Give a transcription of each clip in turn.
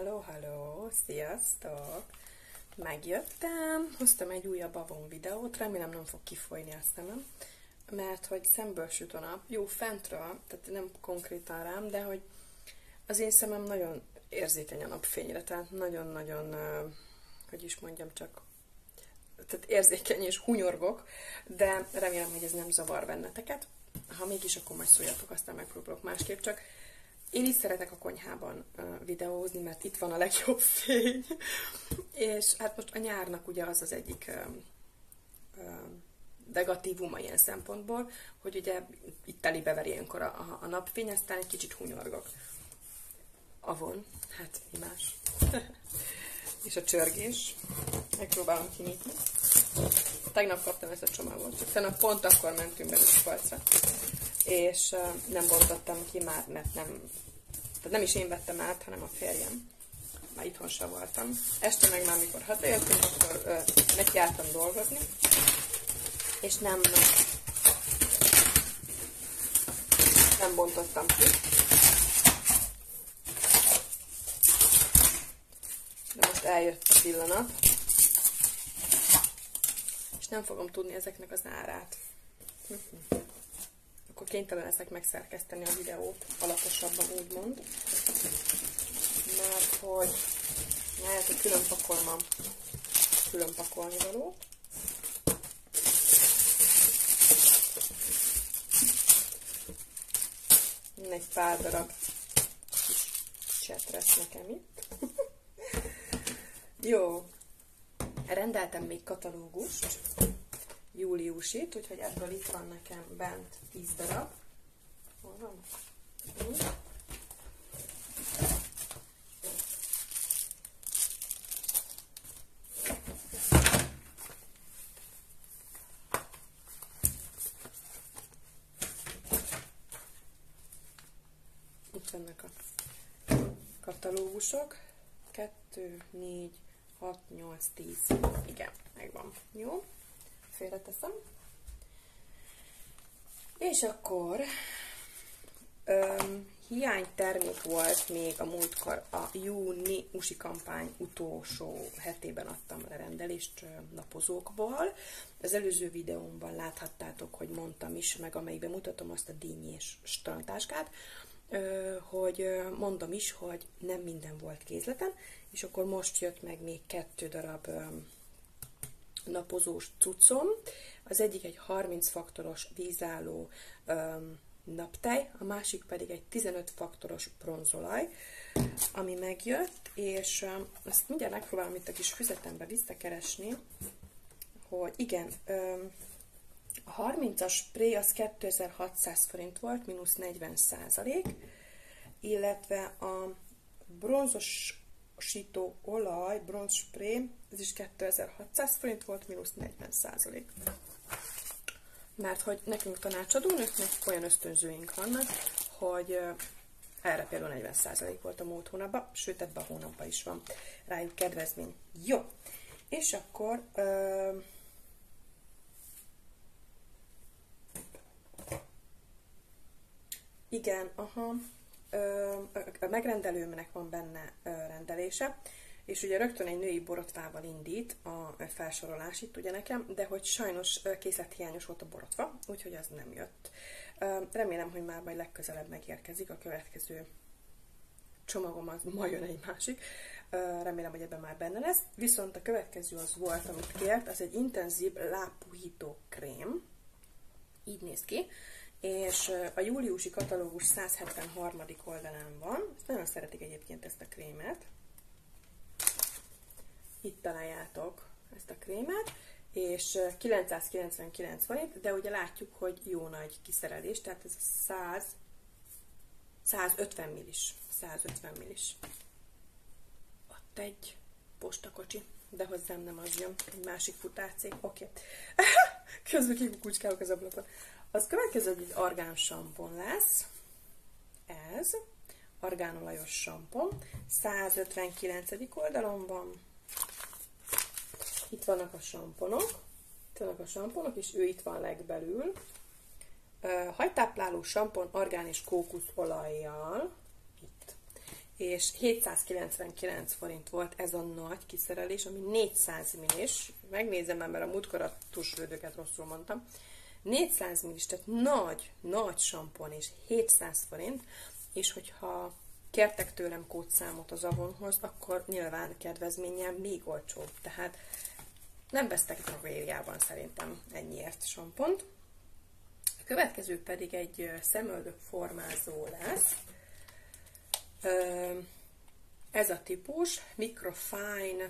Halló, sziasztok! Megjöttem, hoztam egy újabb Avon videót, remélem nem fog kifolyni a szemem, mert hogy szemből süt a nap, jó, fentről, tehát nem konkrétan rám, de hogy az én szemem nagyon érzékeny a napfényre, tehát nagyon-nagyon, hogy is mondjam, csak tehát érzékeny és hunyorgok, de remélem, hogy ez nem zavar benneteket. Ha mégis, akkor majd szóljatok, aztán megpróbálok másképp, csak én is szeretek a konyhában videózni, mert itt van a legjobb fény, és hát most a nyárnak ugye az az egyik negatívuma ilyen szempontból, hogy ugye itt telibe ver ilyenkor a napfény, aztán egy kicsit hunyorgok. Avon, hát mi más. És a csörgés. Megpróbálom kinyitni. Tegnap kaptam ezt a csomagot, csak tegnap pont akkor mentünk be a Miskolcra, és nem bontottam ki már, mert nem is én vettem át, hanem a férjem. Már itthon sem voltam. Este meg már, mikor hazajöttünk, akkor nekiálltam dolgozni, és nem bontottam ki. De most eljött a pillanat, és nem fogom tudni ezeknek az árát. Akkor kénytelen leszek megszerkeszteni a videót alaposabban, úgymond. Mert hogy lehet, hogy külön pakolni való. Egy pár darab kis csetresz nekem itt. Jó. Rendeltem még katalógust. Júliusit, úgyhogy ebből itt van nekem bent 10 darab. Hol van? Itt vannak a katalógusok. 2, 4, 6, 8, 10. Igen, megvan. Jó. Félreteszem. És akkor hiánytermék volt még a múltkor, a júniusi kampány utolsó hetében adtam lerendelést napozókból. Az előző videómban láthattátok, hogy mondtam is, meg amelyikben mutatom azt a dínyés strandtáskát, hogy mondom is, hogy nem minden volt kézleten, és akkor most jött meg még 2 darab napozós cuccom. Az egyik egy 30 faktoros vízálló naptej, a másik pedig egy 15 faktoros bronzolaj, ami megjött, és ezt mindjárt megpróbálom itt a kis füzetembe visszakeresni, hogy igen, a 30-as spray az 2600 forint volt, mínusz 40%, illetve a bronzosító olaj, bronz spray, ez is 2600 forint volt, mínusz 40%. Mert hogy nekünk tanácsadónőknek olyan ösztönzőink vannak, hogy erre például 40% volt a múlt hónapban, sőt ebben a hónapban is van rájuk kedvezmény. Jó, és akkor igen, a megrendelőmnek van benne rendelése, és ugye rögtön egy női borotvával indít a felsorolás itt ugye nekem, de hogy sajnos készlethiányos volt a borotva, úgyhogy az nem jött. Remélem, hogy már majd legközelebb megérkezik a következő csomagom, az ma jön egy másik. Remélem, hogy ebben már benne lesz. Viszont a következő az volt, amit kért, az egy intenzív lápuhító krém. Így néz ki. És a júliusi katalógus 173. oldalán van. Nagyon szeretik egyébként ezt a krémet. Itt találjátok ezt a krémet, és 999 forint, de ugye látjuk, hogy jó nagy kiszerelés, tehát ez 150 millis. 150 millis. Ott egy postakocsi, de hozzám nem az jön, egy másik futárcég. Oké. Közben kikukucskálok az ablakon. Az következő egy argán sampon lesz. Ez. Argánolajos sampon. 159. oldalon van. Itt vannak a samponok. És ő itt van legbelül. Hajtápláló sampon argán és kókuszolajjal. Itt. és 799 forint volt ez a nagy kiszerelés, ami 400 millis. Megnézem már, mert a múltkor a tusvődöket rosszul mondtam. 400 millis, tehát nagy sampon, és 700 forint, és hogyha kértek tőlem kódszámot az Avonhoz, akkor nyilván kedvezménnyel még olcsóbb. Tehát nem vesztek drogériában szerintem ennyiért sampont. A következő pedig egy szemöldök formázó lesz. Ez a típus Microfine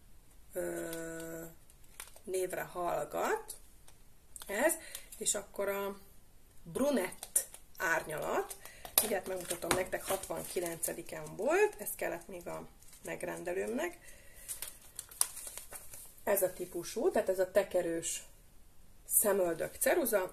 névre hallgat. Ez, és akkor a brunett árnyalat, mindjárt megmutatom nektek, 69-en volt, ez kellett még a megrendelőmnek. Ez a típusú, tehát ez a tekerős szemöldök ceruza,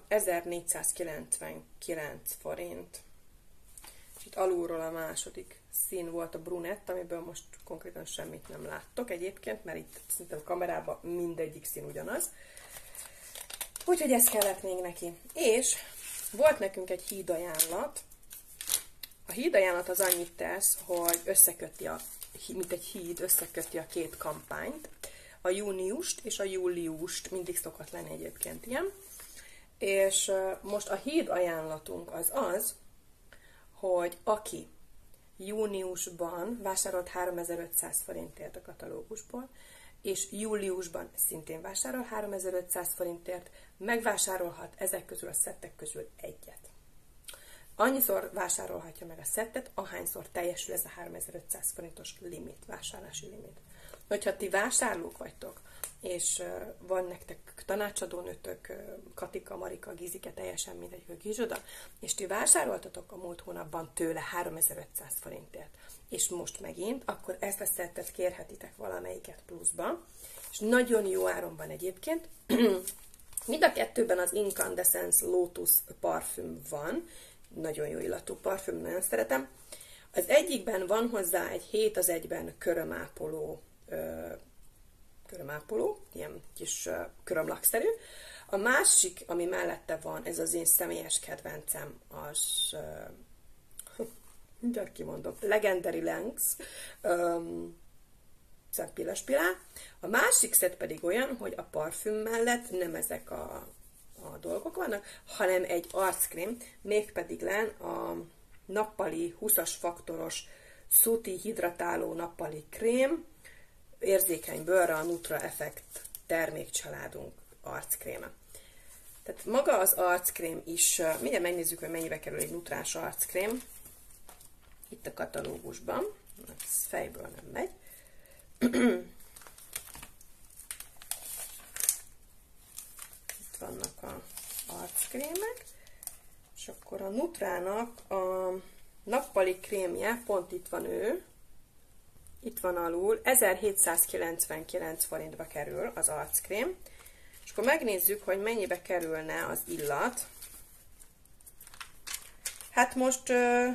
1499 forint. És itt alulról a második szín volt a brunett, amiből most konkrétan semmit nem láttok egyébként, mert itt szinte a kamerában mindegyik szín ugyanaz. Úgyhogy ez kellett még neki. És volt nekünk egy hídajánlat. A hídajánlat az annyit tesz, hogy összeköti mint egy híd, összeköti a két kampányt. A júniust és a júliust, mindig szokott lenni egyébként ilyen. És most a híd ajánlatunk az, hogy aki júniusban vásárolt 3500 forintért a katalógusból, és júliusban szintén vásárol 3500 forintért, megvásárolhat ezek közül a szettek közül egyet. Annyiszor vásárolhatja meg a szettet, ahányszor teljesül ez a 3500 forintos limit, vásárlási limit. Hogyha ti vásárlók vagytok, és van nektek tanácsadónőtök, Katika, Marika, Gizike, teljesen mindegy, hogy kicsoda, és ti vásároltatok a múlt hónapban tőle 3500 forintért, és most megint, akkor ezt a szettet kérhetitek valamelyiket pluszba, és nagyon jó áron van egyébként. Mind a kettőben az Incandescence Lotus parfüm van, nagyon jó illatú parfüm, nagyon szeretem. Az egyikben van hozzá egy 7 az 1-ben körömápoló, ilyen kis körömlakszerű. A másik, ami mellette van, ez az én személyes kedvencem, az, mindjárt kimondom, Legendary Lengths szempillespirál. A másik szett pedig olyan, hogy a parfüm mellett nem ezek a dolgok vannak, hanem egy arckrém, mégpedig a nappali 20-as faktoros Sooty hidratáló nappali krém, érzékeny bőrre, a Nutra Effect termékcsaládunk arckréme. Tehát maga az arckrém is, mindjárt megnézzük, hogy mennyibe kerül egy nutrás arckrém, itt a katalógusban, ez fejből nem megy. Itt vannak az arckrémek, és akkor a Nutrának a nappali krémje, pont itt van ő, itt van alul, 1799 forintba kerül az arckrém, és akkor megnézzük, hogy mennyibe kerülne az illat. Hát most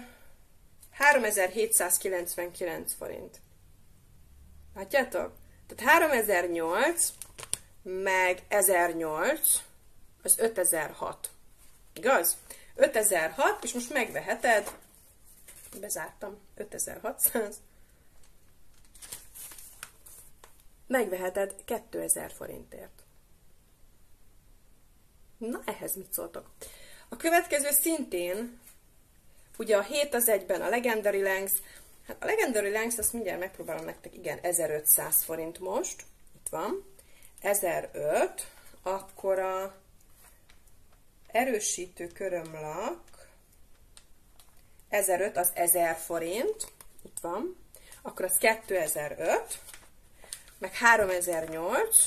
3799 forint. Látjátok? Tehát 3008 meg 1008 az 5006. Igaz? 5006, és most megveheted, bezártam, 5600, megveheted 2000 forintért. Na, ehhez mit szóltok? A következő szintén, ugye a 7 az 1-ben a Legendary Lengths, hát a Legendary Lengths, azt mindjárt megpróbálom nektek, igen, 1500 forint most, itt van, 1005, akkor a erősítő körömlak, 1005 az 1000 forint, itt van, akkor az 2005, meg 3008,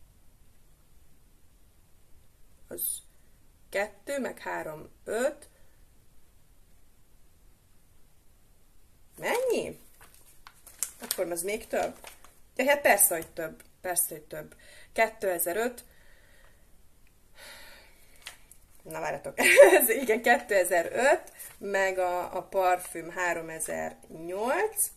az 2, meg 3, 5, mennyi? Akkor az még több? Ja, hát persze, hogy több. Persze, hogy több. 2005. Na, várjatok. Igen, 2005, meg a parfüm 3008,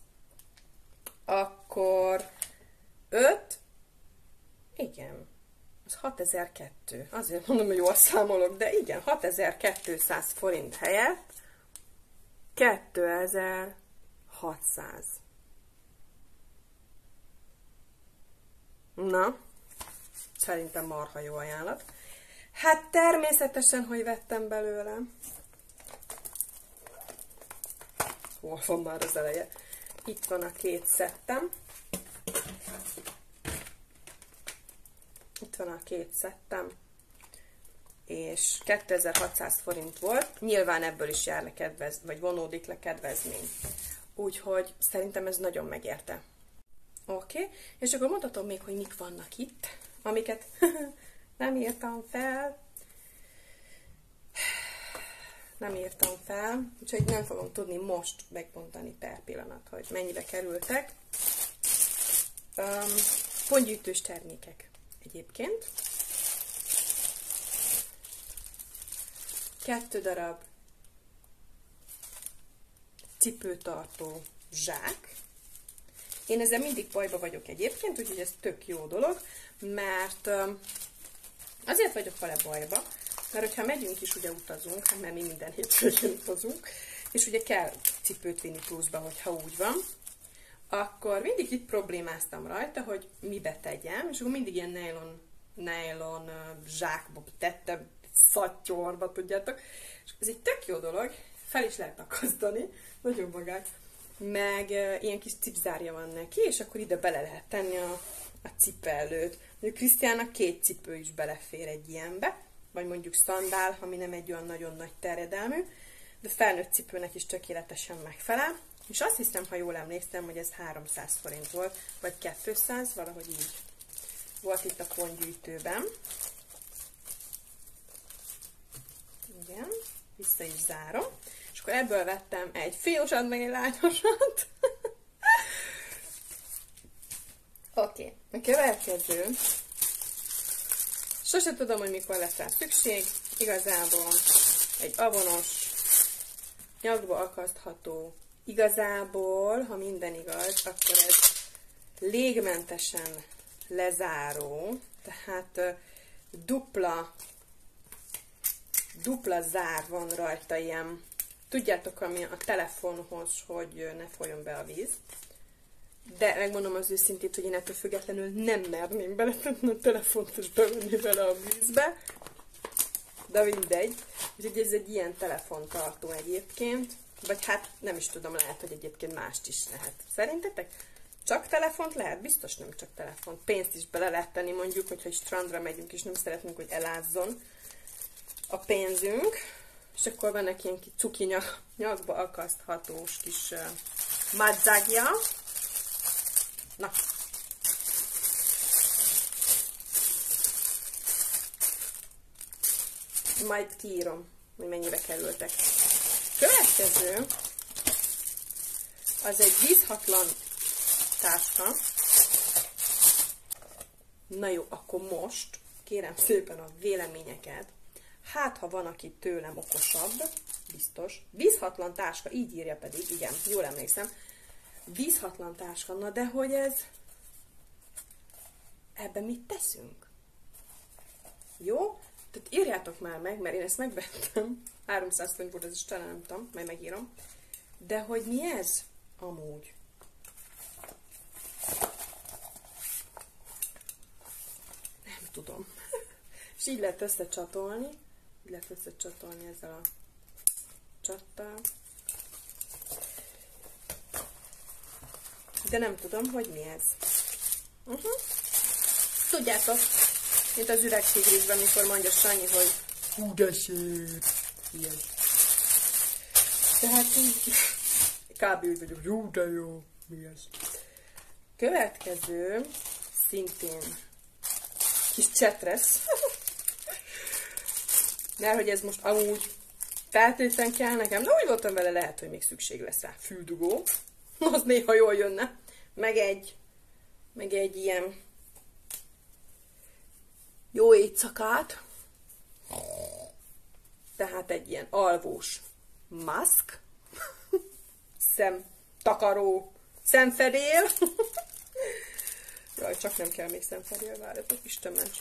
akkor 5, igen, az 6002. Azért mondom, hogy jól számolok, de igen, 6200 forint helyett 2006. 2600. Na, szerintem marha jó ajánlat. Hát természetesen, hogy vettem belőle. Hol van már az eleje? Itt van a két szettem. Itt van a két szettem. És 2600 forint volt. Nyilván ebből is jár le vagy vonódik le kedvezmény. Úgyhogy szerintem ez nagyon megérte. Oké, és akkor mutatom még, hogy mik vannak itt, amiket nem írtam fel. Nem írtam fel, úgyhogy nem fogom tudni most megmondani per pillanat, hogy mennyibe kerültek. Pontgyűjtős termékek egyébként. 2 darab cipőtartó zsák. Én ezzel mindig bajba vagyok egyébként, úgyhogy ez tök jó dolog, mert azért vagyok vele bajba, mert hogyha megyünk is, ugye utazunk, hát mert mi minden hétvégén utazunk, és ugye kell cipőt vinni pluszba, hogyha úgy van, akkor mindig itt problémáztam rajta, hogy mibe tegyem, és akkor mindig ilyen nylon zsákba tettem, szattyorba, tudjátok, és ez egy tök jó dolog, fel is lehet akasztani, nagyon magány, meg ilyen kis cipzárja van neki, és akkor ide bele lehet tenni a cipellőt. Mondjuk Krisztiánnak 2 cipő is belefér egy ilyenbe, vagy mondjuk szandál, ami nem egy olyan nagyon nagy terjedelmű, de felnőtt cipőnek is tökéletesen megfelel. És azt hiszem, ha jól emlékszem, hogy ez 300 forint volt, vagy 200, valahogy így volt itt a pontgyűjtőben. Igen, vissza is zárom. És akkor ebből vettem egy fiúsat, meg egy lányosat. Oké, a következő. Sose tudom, hogy mikor lesz rá szükség. Igazából egy avonos, nyakba akasztható. Igazából, ha minden igaz, akkor ez légmentesen lezáró, tehát dupla zár van rajta, ilyen, tudjátok, ami a telefonhoz, hogy ne folyjon be a víz. De megmondom az őszintét, hogy én ettől függetlenül nem merném beletenni a telefont és bevenni vele a vízbe. De mindegy. Úgyhogy ez egy ilyen telefontartó egyébként. Vagy hát nem is tudom, lehet, hogy egyébként mást is lehet. Szerintetek? Csak telefont lehet? Biztos nem csak telefont. Pénzt is bele lehet tenni, mondjuk, hogyha strandra megyünk, és nem szeretnénk, hogy elázzon a pénzünk. És akkor van egy ilyen cuki nyakba akaszthatós kis madzagja. Na. Majd kiírom, hogy mennyibe kerültek. Következő az egy vízhatlan táska. Na jó, akkor most kérem szépen a véleményeket. Hát, ha van, aki tőlem okosabb, biztos. Vízhatlan táska, így írja pedig, igen, jól emlékszem. Vízhatlan táska, na de hogy ez... Ebben mit teszünk? Jó? Tehát írjátok már meg, mert én ezt megvettem. 300 forint volt, ez is talán nem tudom, majd megírom. De hogy mi ez? Amúgy. Nem tudom. És így lehet összecsatolni. Így lehet összecsatolni ezzel a csattal. De nem tudom, hogy mi ez. Tudjátok, mint az üregtigrisben, mikor mondja Sanyi, hogy hú, de szép. Ilyen. Tehát így kb. Úgy vagyok, jó, de jó. Mi ez? Következő, szintén kis csetresz. Mert hogy ez most amúgy feltétlen kell nekem, de úgy voltam vele, lehet, hogy még szükség lesz rá. Füldugó. Az néha jól jönne. Meg egy ilyen jó éjszakát. Tehát egy ilyen alvós maszk. Szemtakaró. Szemfedél. Jaj, csak nem kell még szemfedél, várjatok, Isten ments.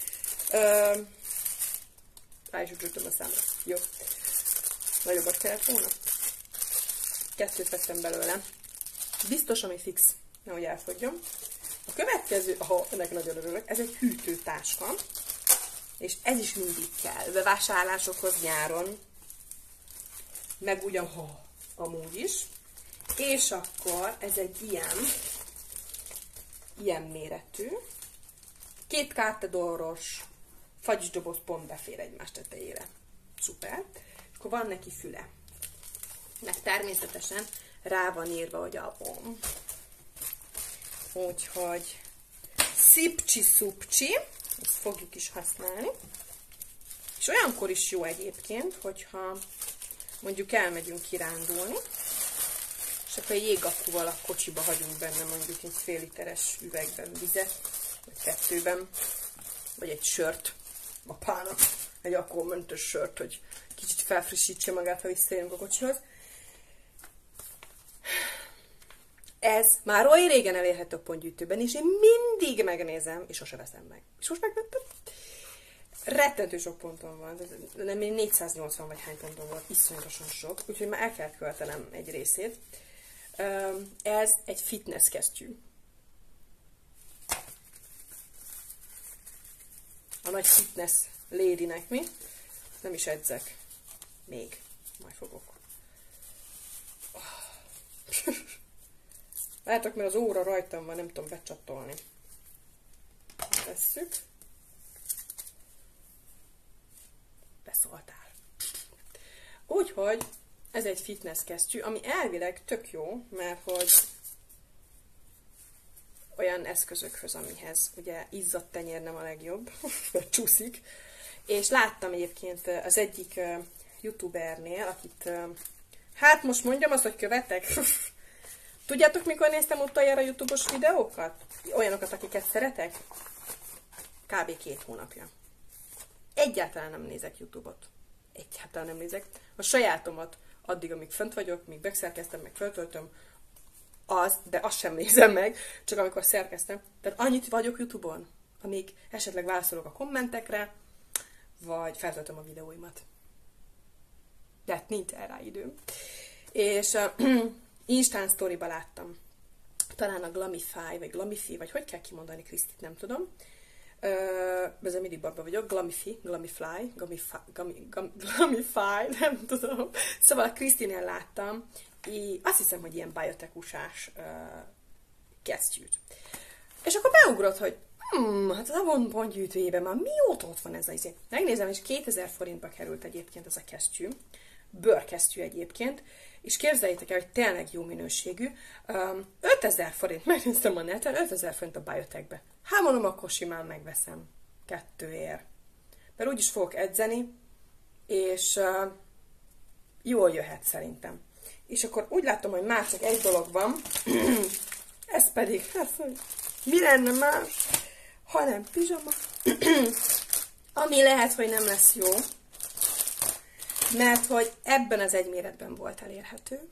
Rá is ütöttem a számra. Jó. Nagyobbat kellett volna. 2 vettem belőle. Biztos, ami fix, nehogy elfogyjon. A következő, ennek nagyon örülök, ez egy hűtőtáska, és ez is mindig kell, bevásárlásokhoz nyáron, meg ugyan amúgy is. És akkor ez egy ilyen méretű, 2 kártyadoros fagyisdoboz pont befér egymás tetejére. Szuper. És akkor van neki füle. Meg természetesen rá van írva, hogy abon. Úgyhogy szipcsi-szupcsi, ezt fogjuk is használni. És olyankor is jó egyébként, hogyha mondjuk elmegyünk kirándulni, és akkor egy jégakúval a kocsiba hagyunk benne mondjuk egy fél literes üvegben vizet, vagy 2-ben, vagy egy sört apának, egy alkoholmentes sört, hogy kicsit felfrissítse magát, ha visszajönünk a kocsihoz. Ez már olyan régen elérhető a pontgyűjtőben, és én mindig megnézem, és sose veszem meg. És most megvettem. Rettentő sok ponton van, nem 480 vagy hány ponton volt, iszonyatosan sok, úgyhogy már el kell költenem egy részét. Ez egy fitness kesztyű. A nagy fitness ladynek mi? Nem is edzek. Még. Majd fogok. Látok, mert az óra rajtam van, nem tudom becsatolni. Vesszük. Beszóltál. Úgyhogy ez egy fitness kesztyű, ami elvileg tök jó, mert hogy olyan eszközökhöz, amihez ugye izzadt tenyér nem a legjobb, mert csúszik. És láttam egyébként az egyik youtubernél, akit, hát most mondjam azt, hogy követek. Tudjátok, mikor néztem utoljára YouTube-os videókat? Olyanokat, akiket szeretek? Kb. 2 hónapja. Egyáltalán nem nézek YouTube-ot. Egyáltalán nem nézek. A sajátomat addig, amíg fönt vagyok, míg megszerkeztem, meg föltöltöm, de azt sem nézem meg, csak amikor szerkeztem. Tehát annyit vagyok YouTube-on, amíg esetleg válaszolok a kommentekre, vagy feltöltöm a videóimat. De hát nincs erre időm. És Instán Story-ba láttam. Talán a Glamify, vagy Glamify, vagy hogy kell kimondani Krisztit, nem tudom. Ezzel mindig babba vagyok. Glamify, nem tudom. Szóval a Krisztinél láttam, azt hiszem, hogy ilyen biotech-usás kesztyűt. És akkor beugrott, hogy hát az Avon pontgyűjtőjében már mióta ott van ez az izé. Megnézem, és 2000 forintba került egyébként ez a kesztyű. Bőrkesztyű egyébként. És képzeljétek el, hogy tényleg jó minőségű. 5000 forint, megnéztem a neten, 5000 forint a biotechbe. Hát mondom, akkor simán megveszem 2-ért. Mert úgyis fogok edzeni, és jól jöhet szerintem. És akkor úgy látom, hogy már csak egy dolog van, ez pedig, mi lenne más, hanem pizsama, ami lehet, hogy nem lesz jó, mert hogy ebben az egy méretben volt elérhető,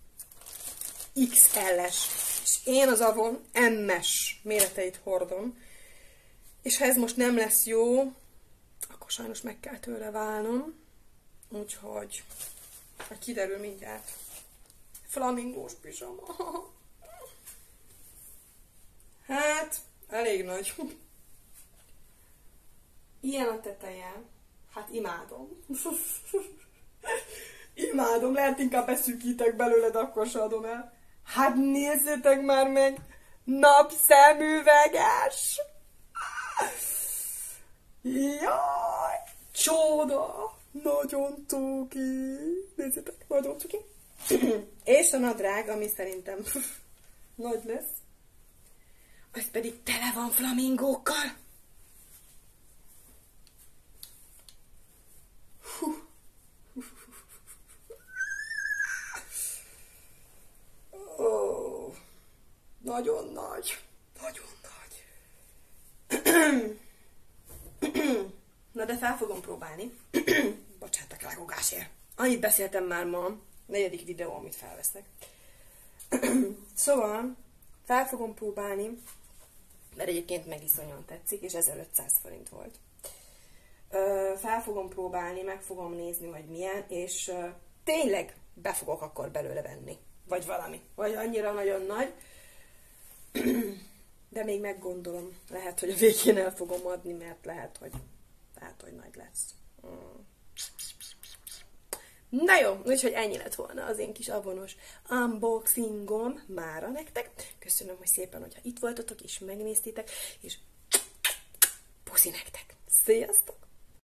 XL-es, és én az Avon M-es méreteit hordom, és ha ez most nem lesz jó, akkor sajnos meg kell tőle válnom, úgyhogy kiderül mindjárt. Flamingós pizsama. Hát, elég nagy. Ilyen a teteje. Hát imádom. Imádom, lehet inkább beszűkítek belőle, de akkor se adom el. Hát nézzétek már meg! Napszemüveges! Jaj! Csoda! Nagyon cuki! Nézzétek, nagyon cuki! És a nadrág, ami szerintem nagy lesz, az pedig tele van flamingókkal. Oh, nagyon nagy. Nagyon nagy. Na de fel fogom próbálni. Bocsánat a rágógásért. Annyit beszéltem már ma. 4. videó, amit felveszek. Szóval fel fogom próbálni, mert egyébként meg iszonyan tetszik, és 1500 forint volt. Fel fogom próbálni, meg fogom nézni, hogy milyen, és tényleg be fogok akkor belőle venni. Vagy valami. Vagy annyira nagyon nagy. De még meggondolom. Lehet, hogy a végén el fogom adni, mert lehet, hogy nagy lesz. Na jó, úgyhogy ennyi lett volna az én kis avonos unboxingom mára nektek. Köszönöm, hogy szépen, hogyha itt voltatok, és megnéztétek, és puszi nektek. Sziasztok!